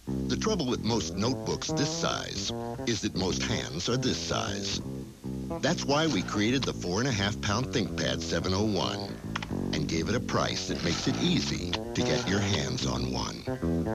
The trouble with most notebooks this size is that most hands are this size. That's why we created the 4.5-pound ThinkPad 701 and gave it a price that makes it easy to get your hands on one.